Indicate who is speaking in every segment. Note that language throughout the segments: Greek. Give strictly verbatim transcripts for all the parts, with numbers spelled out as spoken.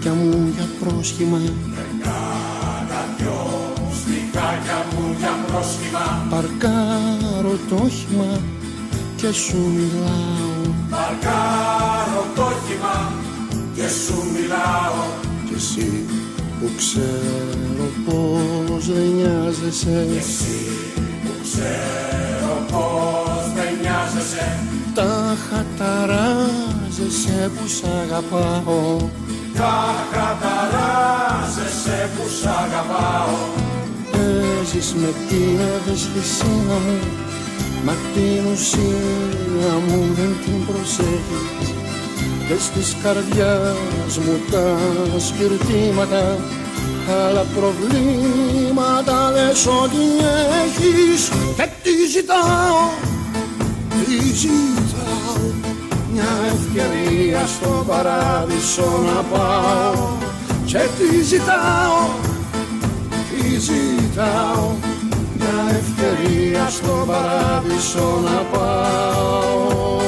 Speaker 1: στιχάκια μου για πρόσχημα.
Speaker 2: Έκανα δυο στιχάκια μου για πρόσχημα.
Speaker 1: Παρκάρω το όχημα και σου μιλάω.
Speaker 2: Παρκάρω το όχημα και σου μιλάω.
Speaker 1: Κι εσύ που ξέρω πως δεν νοιάζεσαι.
Speaker 2: Κι εσύ που ξέρω πως δεν νοιάζεσαι.
Speaker 1: Τα χαταράζεσαι που σ' αγαπάω.
Speaker 2: Τα χαταράζεσαι που σ' αγαπάω.
Speaker 1: Παίζεις με την ευαισθησία μου, μα την ουσία μου δεν την προσέχεις. Δες της καρδιάς μου τα σκυρτήματα, άλλα προβλήματα λες ότι έχεις. Και τι ζητάω, τι ζητάω, μια ευκαιρία στον παράδεισο να πάω. Και τι ζητάω, τι ζητάω, μια ευκαιρία στον παράδεισο να πάω.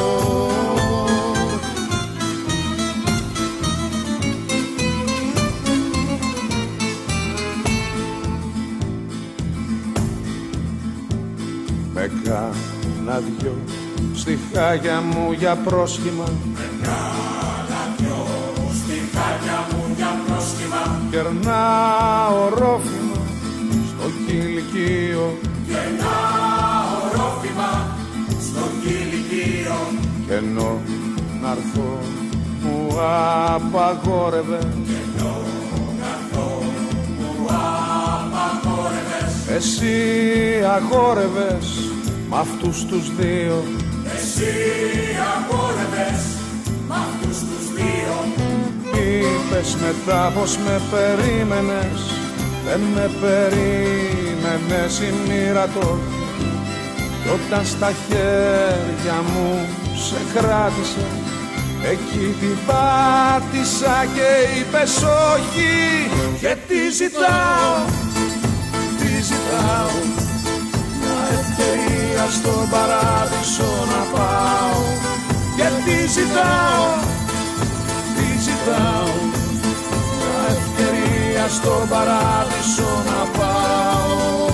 Speaker 3: Με κάνα δυο στιχάκια μου για πρόσχημα.
Speaker 2: Με κάνα δυο στιχάκια μου για πρόσχημα.
Speaker 3: Κερνάω ρόφημα στο κηλικείο.
Speaker 2: Κερνάω ρόφημα στο κηλικείο.
Speaker 3: Κι ενώ να'ρθώ μου απαγόρευε.
Speaker 2: Κι ενώ να'ρθώ μου απαγόρευες.
Speaker 3: Εσύ αγόρευες μ' αυτούς τους δύο.
Speaker 2: Εσύ αγόρευες μ' αυτούς τους δύο.
Speaker 3: Είπες μετά πως με περίμενες, δεν με περίμενες η μοίρα το. Κι όταν στα χέρια μου σε κράτησε, εκεί την πάτησα και είπες όχι. Και τι ζητάω, τι ζητάω, μια ευκαιρία στον παράδεισο να πάω. Και τι ζητάω, τι ζητάω, μια ευκαιρία στον παράδεισο να πάω.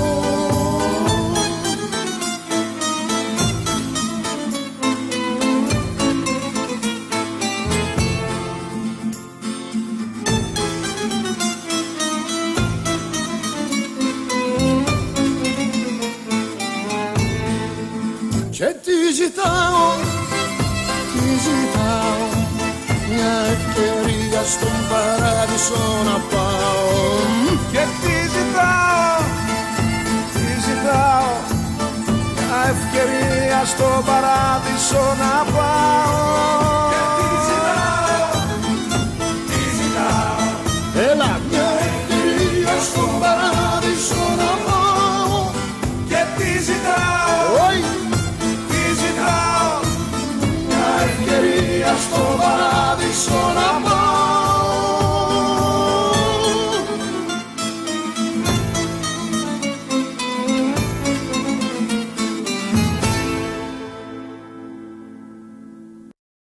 Speaker 1: Και τι ζητάω, τι ζητάω, μια ευκαιρία στον παράδεισο να πάω.
Speaker 3: Και τι ζητάω, τι ζητάω, μια ευκαιρία στον παράδεισο να πάω.
Speaker 2: Και τι ζητάω, τι ζητάω,
Speaker 1: έλα μια ευκαιρία στον παράδεισο